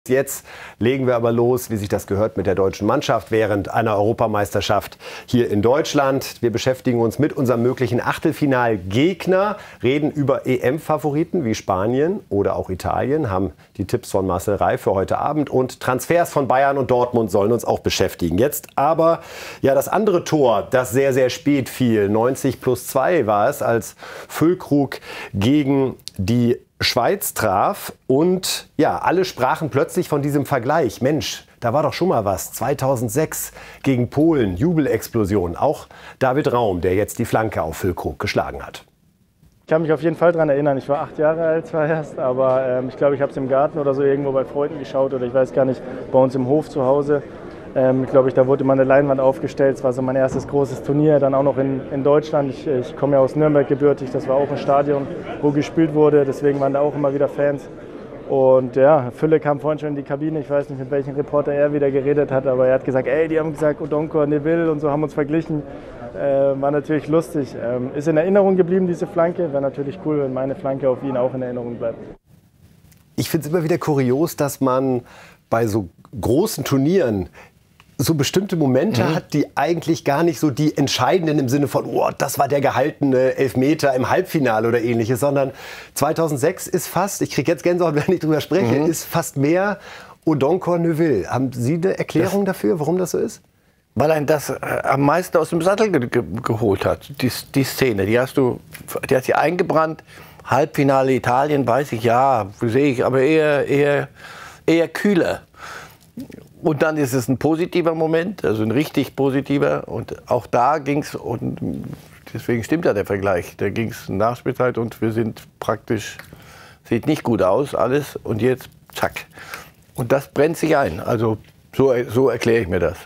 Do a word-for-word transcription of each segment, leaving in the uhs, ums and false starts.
Jetzt legen wir aber los, wie sich das gehört, mit der deutschen Mannschaft während einer Europameisterschaft hier in Deutschland. Wir beschäftigen uns mit unserem möglichen Achtelfinalgegner, reden über E M-Favoriten wie Spanien oder auch Italien, haben die Tipps von Marcel Reif für heute Abend und Transfers von Bayern und Dortmund sollen uns auch beschäftigen. Jetzt aber ja das andere Tor, das sehr, sehr spät fiel. neunzig plus zwei war es, als Füllkrug gegen die Schweiz traf und ja, alle sprachen plötzlich von diesem Vergleich. Mensch, da war doch schon mal was. zweitausendsechs gegen Polen, Jubelexplosion. Auch David Raum, der jetzt die Flanke auf Füllkrug geschlagen hat. Ich kann mich auf jeden Fall daran erinnern. Ich war acht Jahre alt zwar erst, aber ähm, ich glaube, ich habe es im Garten oder so irgendwo bei Freunden geschaut oder ich weiß gar nicht, bei uns im Hof zu Hause. Ähm, ich glaube, ich, da wurde immer eine Leinwand aufgestellt. Es war so mein erstes großes Turnier, dann auch noch in, in Deutschland. Ich, ich komme ja aus Nürnberg gebürtig, das war auch ein Stadion, wo gespielt wurde. Deswegen waren da auch immer wieder Fans. Und ja, Fülle kam vorhin schon in die Kabine. Ich weiß nicht, mit welchem Reporter er wieder geredet hat, aber er hat gesagt, ey, die haben gesagt, Odonkor, Neville und so haben uns verglichen. Äh, war natürlich lustig. Ähm, ist in Erinnerung geblieben, diese Flanke. Wäre natürlich cool, wenn meine Flanke auf ihn auch in Erinnerung bleibt. Ich finde es immer wieder kurios, dass man bei so großen Turnieren so bestimmte Momente mhm. hat, die eigentlich gar nicht so die entscheidenden im Sinne von, oh, das war der gehaltene Elfmeter im Halbfinale oder ähnliches, sondern zweitausendsechs ist fast, ich kriege jetzt Gänsehaut, wenn ich drüber spreche, mhm. ist fast mehr Odonkor Neville. Haben Sie eine Erklärung das, dafür, warum das so ist? Weil er das äh, am meisten aus dem Sattel ge ge geholt hat, die, die Szene. Die hast du, die hat sie eingebrannt. Halbfinale Italien, weiß ich, ja, sehe ich, aber eher, eher, eher kühler. Und dann ist es ein positiver Moment, also ein richtig positiver. Und auch da ging es, und deswegen stimmt ja der Vergleich, da ging es Nachspielzeit und wir sind praktisch, sieht nicht gut aus alles und jetzt zack. Und das brennt sich ein, also so, so erkläre ich mir das.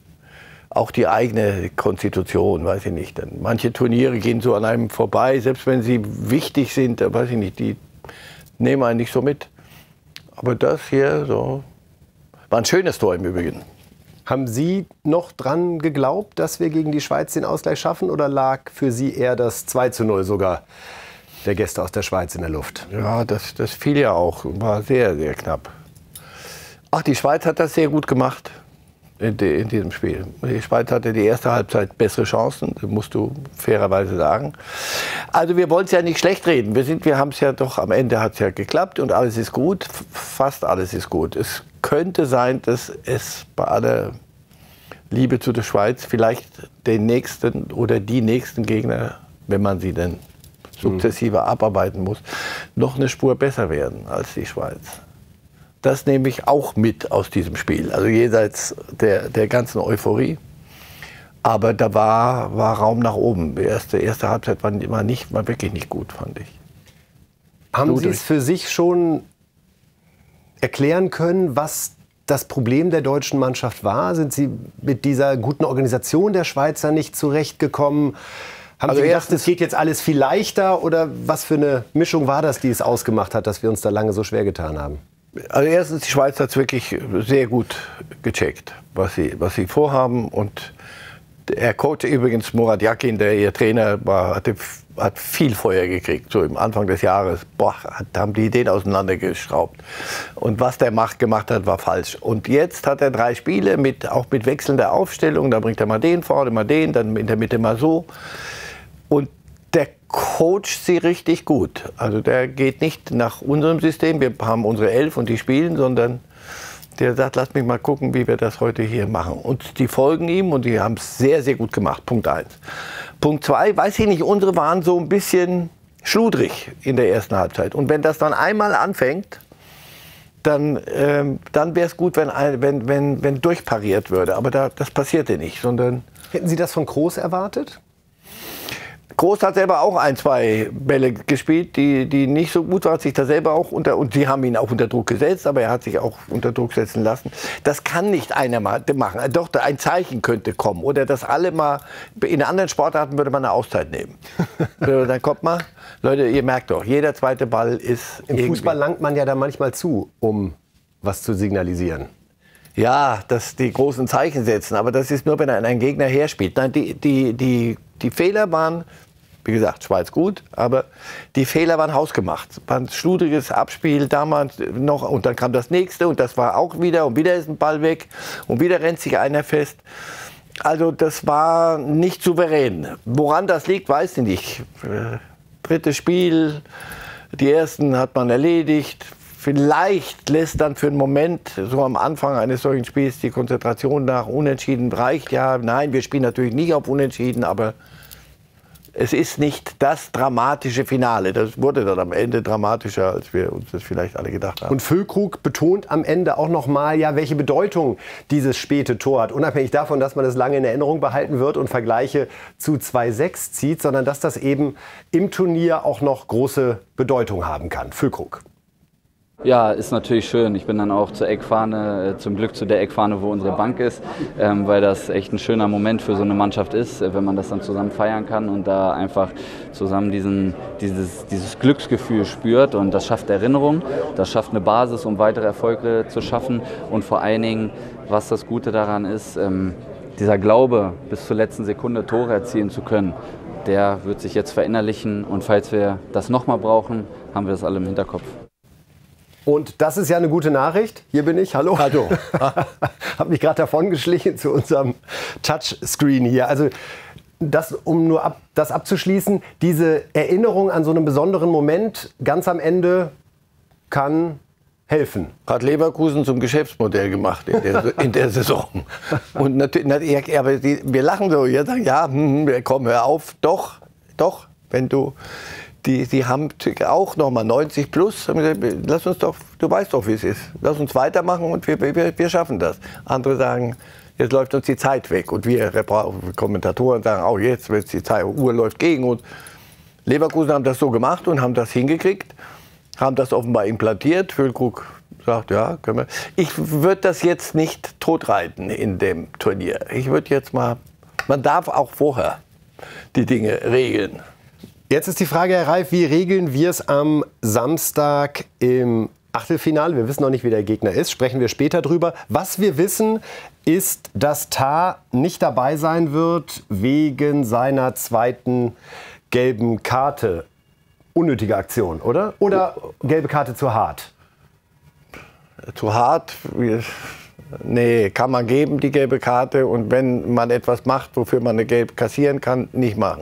Auch die eigene Konstitution, weiß ich nicht. Manche Turniere gehen so an einem vorbei, selbst wenn sie wichtig sind, weiß ich nicht, die nehmen einen nicht so mit. Aber das hier so... War ein schönes Tor im Übrigen. Haben Sie noch dran geglaubt, dass wir gegen die Schweiz den Ausgleich schaffen? Oder lag für Sie eher das zwei zu null sogar der Gäste aus der Schweiz in der Luft? Ja, das, das fiel ja auch. War sehr, sehr knapp. Ach, die Schweiz hat das sehr gut gemacht in, de, in diesem Spiel. Die Schweiz hatte die erste Halbzeit bessere Chancen, das musst du fairerweise sagen. Also wir wollen es ja nicht schlecht reden. Wir, sind, wir haben es ja doch, am Ende hat es ja geklappt und alles ist gut. Fast alles ist gut. Es könnte sein, dass es bei aller Liebe zu der Schweiz vielleicht den nächsten oder die nächsten Gegner, wenn man sie denn sukzessive abarbeiten muss, noch eine Spur besser werden als die Schweiz. Das nehme ich auch mit aus diesem Spiel, also jenseits der, der ganzen Euphorie. Aber da war, war Raum nach oben. Die erste, erste Halbzeit war, war, nicht, war wirklich nicht gut, fand ich. Haben Sie es für sich schon erklären können, was das Problem der deutschen Mannschaft war? Sind Sie mit dieser guten Organisation der Schweizer nicht zurechtgekommen? Haben also Sie gedacht, es geht jetzt alles viel leichter? Oder was für eine Mischung war das, die es ausgemacht hat, dass wir uns da lange so schwer getan haben? Also erstens, die Schweiz hat es wirklich sehr gut gecheckt, was sie, was sie vorhaben. Und der Coach übrigens, Murat Yakin, der ihr Trainer war, hatte, hat viel Feuer gekriegt, so im Anfang des Jahres. Boah, da haben die Ideen auseinandergeschraubt. Und was der macht, gemacht hat, war falsch. Und jetzt hat er drei Spiele, mit, auch mit wechselnder Aufstellung. Da bringt er mal den vorne, mal den, dann in der Mitte mal so. Und der coacht sie richtig gut. Also der geht nicht nach unserem System, wir haben unsere Elf und die spielen, sondern der sagt, lass mich mal gucken, wie wir das heute hier machen. Und die folgen ihm und die haben es sehr, sehr gut gemacht. Punkt eins. Punkt zwei, weiß ich nicht, unsere waren so ein bisschen schludrig in der ersten Halbzeit. Und wenn das dann einmal anfängt, dann, ähm, dann wäre es gut, wenn, wenn, wenn, wenn durchpariert würde. Aber da, das passierte nicht, sondern... Hätten Sie das von Groß erwartet? Groß hat selber auch ein, zwei Bälle gespielt, die, die nicht so gut waren, hat sich da selber auch unter, und sie haben ihn auch unter Druck gesetzt, aber er hat sich auch unter Druck setzen lassen. Das kann nicht einer mal machen. Doch, ein Zeichen könnte kommen. Oder dass alle mal, in anderen Sportarten würde man eine Auszeit nehmen. Dann kommt mal, Leute, ihr merkt doch, jeder zweite Ball ist... Im Fußball langt man ja da manchmal zu, um was zu signalisieren. Ja, dass die großen Zeichen setzen, aber das ist nur, wenn ein Gegner herspielt. Nein, die, die, die, die Fehler waren Wie gesagt, Schweiz gut, aber die Fehler waren hausgemacht. War ein schludriges Abspiel damals noch und dann kam das nächste und das war auch wieder und wieder ist ein Ball weg und wieder rennt sich einer fest. Also das war nicht souverän. Woran das liegt, weiß ich nicht. Drittes Spiel, die ersten hat man erledigt. Vielleicht lässt dann für einen Moment, so am Anfang eines solchen Spiels, die Konzentration nach Unentschieden reicht. Ja, nein, wir spielen natürlich nicht auf Unentschieden, aber es ist nicht das dramatische Finale. Das wurde dann am Ende dramatischer, als wir uns das vielleicht alle gedacht haben. Und Füllkrug betont am Ende auch noch mal, ja, welche Bedeutung dieses späte Tor hat. Unabhängig davon, dass man es lange in Erinnerung behalten wird und Vergleiche zu zwei sechs zieht, sondern dass das eben im Turnier auch noch große Bedeutung haben kann. Füllkrug. Ja, ist natürlich schön. Ich bin dann auch zur Eckfahne, zum Glück zu der Eckfahne, wo unsere Bank ist, ähm, weil das echt ein schöner Moment für so eine Mannschaft ist, wenn man das dann zusammen feiern kann und da einfach zusammen diesen, dieses, dieses Glücksgefühl spürt. Und das schafft Erinnerung, das schafft eine Basis, um weitere Erfolge zu schaffen. Und vor allen Dingen, was das Gute daran ist, ähm, dieser Glaube, bis zur letzten Sekunde Tore erzielen zu können, der wird sich jetzt verinnerlichen. Und falls wir das nochmal brauchen, haben wir das alle im Hinterkopf. Und das ist ja eine gute Nachricht. Hier bin ich. Hallo. Hallo. Habe mich gerade davon geschlichen zu unserem Touchscreen hier. Also das, um nur ab, das abzuschließen, diese Erinnerung an so einen besonderen Moment ganz am Ende kann helfen. Hat Leverkusen zum Geschäftsmodell gemacht in der, in der Saison. Und natürlich, aber die, wir lachen so, wir sagen, ja, hm, komm, hör auf, doch, doch, wenn du... Die, die haben auch noch mal neunzig plus. Lass uns doch, du weißt doch, wie es ist. Lass uns weitermachen und wir, wir, wir schaffen das. Andere sagen, jetzt läuft uns die Zeit weg. Und wir Kommentatoren sagen, auch jetzt wird die Zeit, Uhr läuft gegen uns. Leverkusen haben das so gemacht und haben das hingekriegt, haben das offenbar implantiert. Füllkrug sagt, ja, können wir. Ich würde das jetzt nicht totreiten in dem Turnier. Ich würde jetzt mal, man darf auch vorher die Dinge regeln. Jetzt ist die Frage, Herr Reif, wie regeln wir es am Samstag im Achtelfinale? Wir wissen noch nicht, wie der Gegner ist, sprechen wir später drüber. Was wir wissen, ist, dass Tah nicht dabei sein wird wegen seiner zweiten gelben Karte. Unnötige Aktion, oder? Oder gelbe Karte zu hart? Zu hart? Nee, kann man geben, die gelbe Karte. Und wenn man etwas macht, wofür man eine gelb kassieren kann, nicht machen.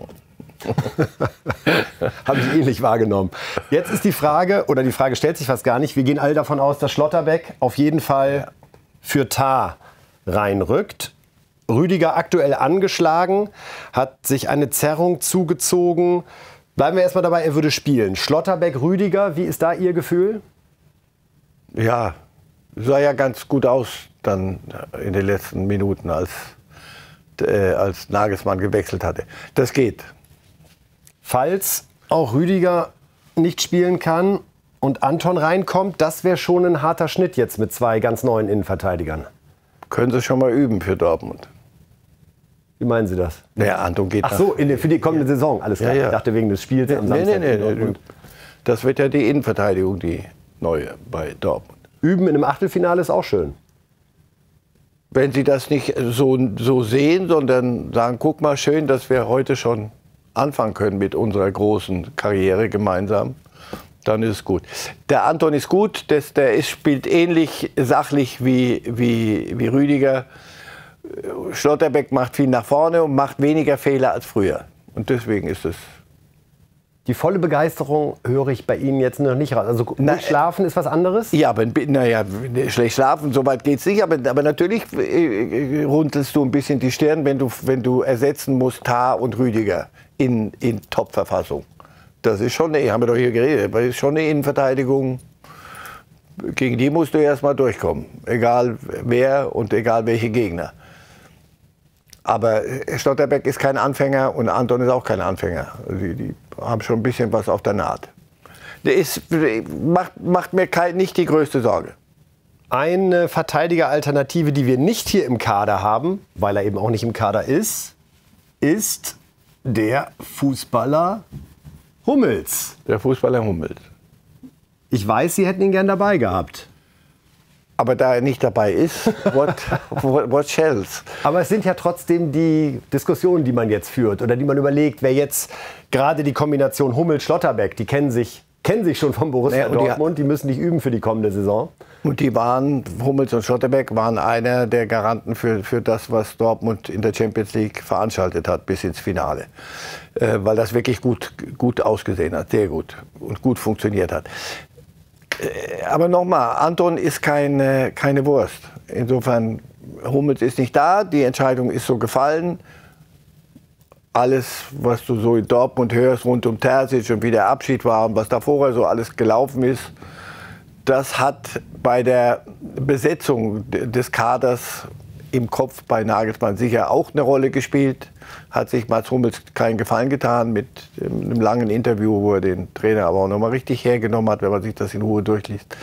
Habe ich ähnlich wahrgenommen. Jetzt ist die Frage, oder die Frage stellt sich fast gar nicht, wir gehen alle davon aus, dass Schlotterbeck auf jeden Fall für Tah reinrückt. Rüdiger aktuell angeschlagen, hat sich eine Zerrung zugezogen. Bleiben wir erstmal dabei, er würde spielen. Schlotterbeck, Rüdiger, wie ist da Ihr Gefühl? Ja, sah ja ganz gut aus dann in den letzten Minuten, als, äh, als Nagelsmann gewechselt hatte. Das geht. Falls auch Rüdiger nicht spielen kann und Anton reinkommt, das wäre schon ein harter Schnitt jetzt mit zwei ganz neuen Innenverteidigern. Können Sie schon mal üben für Dortmund. Wie meinen Sie das? Naja, Anton geht Ach so, in der, für die kommende Saison, alles klar. Ja, ja. Ich dachte wegen des Spiels am nee, Samstag. Nee, nee, nee. Das wird ja die Innenverteidigung, die neue bei Dortmund. Üben in einem Achtelfinale ist auch schön. Wenn Sie das nicht so, so sehen, sondern sagen, guck mal, schön, dass wir heute schon anfangen können mit unserer großen Karriere gemeinsam, dann ist es gut. Der Anton ist gut, das, der ist, spielt ähnlich sachlich wie, wie, wie Rüdiger. Schlotterbeck macht viel nach vorne und macht weniger Fehler als früher. Und deswegen ist es... Die volle Begeisterung höre ich bei Ihnen jetzt noch nicht raus. Also gut Na, schlafen ist was anderes? Ja, aber naja, schlecht schlafen, so weit geht es nicht. Aber, aber natürlich runzelst du ein bisschen die Stirn, wenn du, wenn du ersetzen musst Tah und Rüdiger in, in Top-Verfassung. Das ist schon eine, haben wir doch hier geredet, das ist schon eine Innenverteidigung. Gegen die musst du erst mal durchkommen. Egal wer und egal welche Gegner. Aber Schlotterbeck ist kein Anfänger und Anton ist auch kein Anfänger. Die, die haben schon ein bisschen was auf der Naht. Der ist, macht, macht mir kein, nicht die größte Sorge. Eine Verteidigeralternative, die wir nicht hier im Kader haben, weil er eben auch nicht im Kader ist, ist der Fußballer Hummels. Der Fußballer Hummels. Ich weiß, Sie hätten ihn gern dabei gehabt. Aber da er nicht dabei ist, what, what, what shells? Aber es sind ja trotzdem die Diskussionen, die man jetzt führt oder die man überlegt, wer jetzt gerade die Kombination Hummels-Schlotterbeck, die kennen sich, kennen sich schon vom Borussia naja, Dortmund, die, die müssen nicht üben für die kommende Saison. Und die waren, Hummels und Schlotterbeck waren einer der Garanten für, für das, was Dortmund in der Champions League veranstaltet hat bis ins Finale. Äh, weil das wirklich gut, gut ausgesehen hat, sehr gut und gut funktioniert hat. Aber nochmal, Anton ist keine, keine Wurst. Insofern, Hummels ist nicht da, die Entscheidung ist so gefallen. Alles, was du so in Dortmund hörst, rund um Terzic und wie der Abschied war und was da vorher so alles gelaufen ist, das hat bei der Besetzung des Kaders im Kopf bei Nagelsmann sicher auch eine Rolle gespielt. Hat sich Mats Hummels keinen Gefallen getan mit einem langen Interview, wo er den Trainer aber auch noch mal richtig hergenommen hat, wenn man sich das in Ruhe durchliest.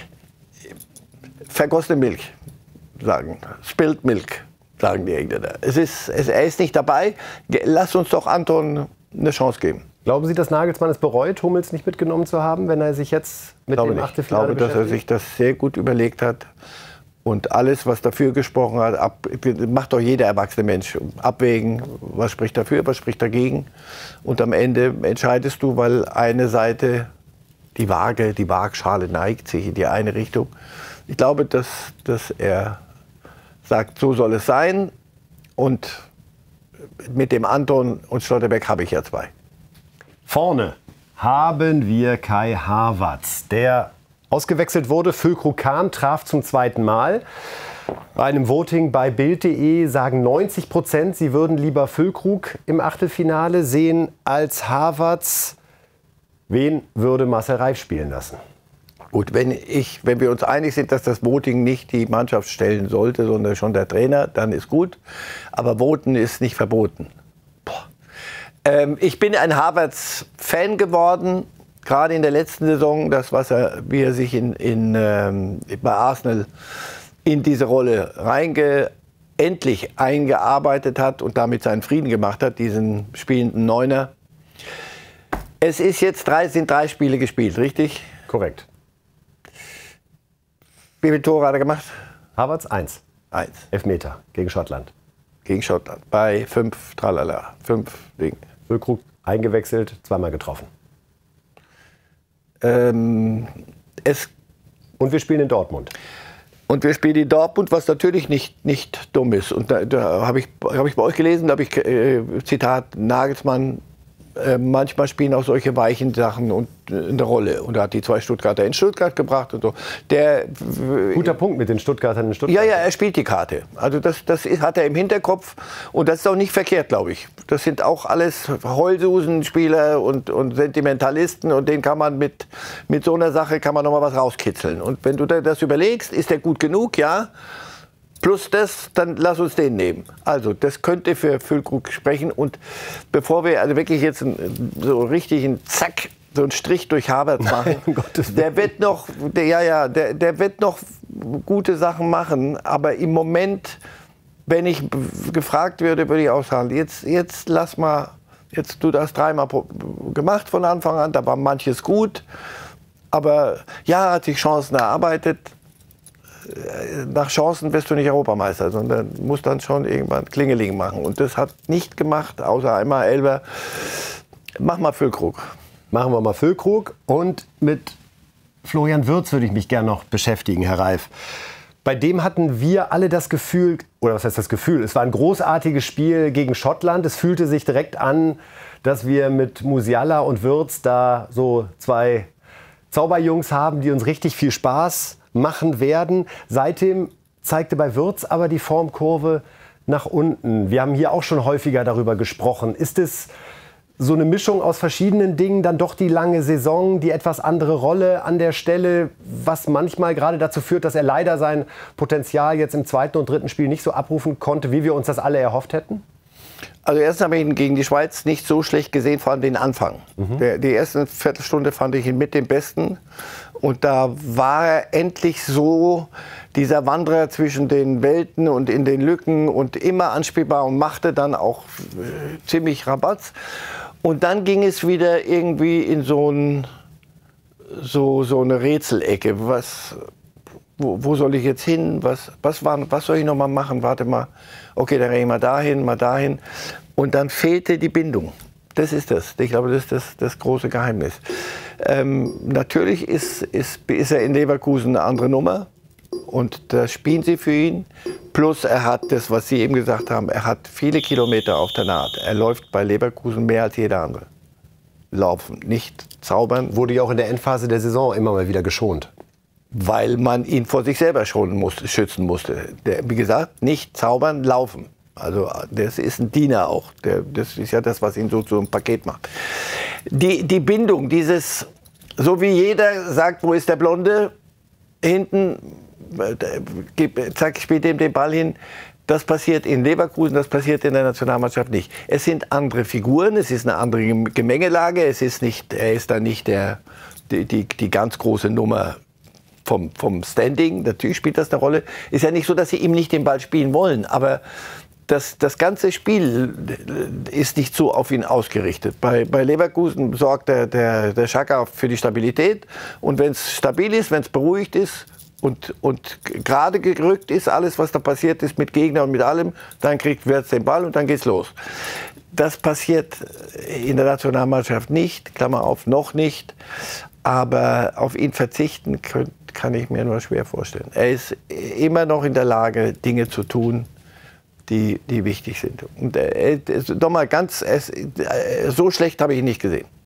Vergossene Milch, sagen. Spilled Milk, sagen die Engländer. Es ist, es, er ist nicht dabei. Lass uns doch Anton eine Chance geben. Glauben Sie, dass Nagelsmann es bereut, Hummels nicht mitgenommen zu haben, wenn er sich jetzt mit dem Achtelfinale beschäftigt? Ich glaube, dass er sich das sehr gut überlegt hat. Und alles, was dafür gesprochen hat, ab, macht doch jeder erwachsene Mensch. Abwägen, was spricht dafür, was spricht dagegen. Und am Ende entscheidest du, weil eine Seite, die Waage, die Waagschale neigt sich in die eine Richtung. Ich glaube, dass, dass er sagt, so soll es sein. Und mit dem Anton und Schlotterbeck habe ich ja zwei. Vorne haben wir Kai Havertz, der ausgewechselt wurde. Füllkrug Kahn traf zum zweiten Mal. Bei einem Voting bei Bild punkt de sagen neunzig Prozent, sie würden lieber Füllkrug im Achtelfinale sehen als Havertz. Wen würde Marcel Reif spielen lassen? Gut, wenn, ich, wenn wir uns einig sind, dass das Voting nicht die Mannschaft stellen sollte, sondern schon der Trainer, dann ist gut. Aber Voten ist nicht verboten. Ähm, ich bin ein Havertz-Fan geworden. Gerade in der letzten Saison, das, was er, wie er sich in, in, ähm, bei Arsenal in diese Rolle reinge, endlich eingearbeitet hat und damit seinen Frieden gemacht hat, diesen spielenden Neuner. Es ist jetzt drei, sind drei Spiele gespielt, richtig? Korrekt. Wie viele Tore hat er gemacht? Havertz eins. Eins. Elfmeter gegen Schottland. Gegen Schottland. Bei fünf, tralala, fünf Dinge. Füllkrug eingewechselt, zweimal getroffen. Ähm, es und wir spielen in Dortmund. Und wir spielen in Dortmund, was natürlich nicht, nicht dumm ist. Und da, da habe ich, hab ich bei euch gelesen, da habe ich, äh, Zitat, Nagelsmann, äh, manchmal spielen auch solche weichen Sachen und, äh, eine Rolle. Und er hat die zwei Stuttgarter in Stuttgart gebracht und so. Der, Guter Punkt mit den Stuttgartern in Stuttgart. Ja, ja, er spielt die Karte. Also das, das ist, hat er im Hinterkopf. Und das ist auch nicht verkehrt, glaube ich. Das sind auch alles Heulsusen-Spieler und, und Sentimentalisten. Und den kann man mit, mit so einer Sache kann man noch mal was rauskitzeln. Und wenn du das überlegst, ist der gut genug, ja? Plus das, dann lass uns den nehmen. Also das könnte für Füllkrug sprechen. Und bevor wir also wirklich jetzt einen, so richtig einen Zack, so einen Strich durch Havertz machen, der wird noch, der, ja, ja, der, der wird noch gute Sachen machen. Aber im Moment, wenn ich gefragt würde, würde ich auch sagen, jetzt, jetzt lass mal, jetzt du das dreimal gemacht von Anfang an, da war manches gut. Aber ja, hat sich Chancen erarbeitet. Nach Chancen wirst du nicht Europameister, sondern musst dann schon irgendwann Klingeling machen. Und das hat nicht gemacht, außer einmal Elber. Mach mal Füllkrug. Machen wir mal Füllkrug. Und mit Florian Wirtz würde ich mich gerne noch beschäftigen, Herr Reif. Bei dem hatten wir alle das Gefühl, oder was heißt das Gefühl? Es war ein großartiges Spiel gegen Schottland. Es fühlte sich direkt an, dass wir mit Musiala und Wirtz da so zwei Zauberjungs haben, die uns richtig viel Spaß machen werden. Seitdem zeigte bei Wirtz aber die Formkurve nach unten. Wir haben hier auch schon häufiger darüber gesprochen. Ist es so eine Mischung aus verschiedenen Dingen, dann doch die lange Saison, die etwas andere Rolle an der Stelle, was manchmal gerade dazu führt, dass er leider sein Potenzial jetzt im zweiten und dritten Spiel nicht so abrufen konnte, wie wir uns das alle erhofft hätten? Also erstens habe ich ihn gegen die Schweiz nicht so schlecht gesehen, vor allem den Anfang. Mhm. Der, die erste Viertelstunde fand ich ihn mit dem Besten. Und da war er endlich so dieser Wanderer zwischen den Welten und in den Lücken und immer anspielbar und machte dann auch äh, ziemlich Rabatz. Und dann ging es wieder irgendwie in so, ein, so, so eine Rätselecke, was wo, wo soll ich jetzt hin, was, was, war, was soll ich noch mal machen, warte mal, okay, dann renne ich mal dahin, mal dahin. Und dann fehlte die Bindung. Das ist das. Ich glaube, das ist das, das große Geheimnis. Ähm, natürlich ist, ist, ist er in Leverkusen eine andere Nummer. Und da spielen sie für ihn. Plus er hat das, was Sie eben gesagt haben, er hat viele Kilometer auf der Naht. Er läuft bei Leverkusen mehr als jeder andere. Laufen, nicht zaubern. Wurde ja auch in der Endphase der Saison immer mal wieder geschont. Weil man ihn vor sich selber schonen musste, schützen musste. Der, wie gesagt, nicht zaubern, laufen. Also das ist ein Diener auch. Der, das ist ja das, was ihn so zu einem Paket macht. Die, die Bindung, dieses, so wie jeder sagt, wo ist der Blonde, hinten, zack, spielt dem den Ball hin. Das passiert in Leverkusen, das passiert in der Nationalmannschaft nicht. Es sind andere Figuren, es ist eine andere Gemengelage, es ist nicht, er ist da nicht der, die, die, die ganz große Nummer vom, vom Standing. Natürlich spielt das eine Rolle. Ist ja nicht so, dass sie ihm nicht den Ball spielen wollen, aber das, das ganze Spiel ist nicht so auf ihn ausgerichtet. Bei, bei Leverkusen sorgt der, der, der Xhaka für die Stabilität. Und wenn es stabil ist, wenn es beruhigt ist und, und gerade gerückt ist, alles, was da passiert ist mit Gegner und mit allem, dann kriegt Wirtz den Ball und dann geht's los. Das passiert in der Nationalmannschaft nicht, Klammer auf, noch nicht. Aber auf ihn verzichten könnt, kann ich mir nur schwer vorstellen. Er ist immer noch in der Lage, Dinge zu tun, die, die wichtig sind. Und äh, nochmal ganz, es, äh, so schlecht habe ich ihn nicht gesehen.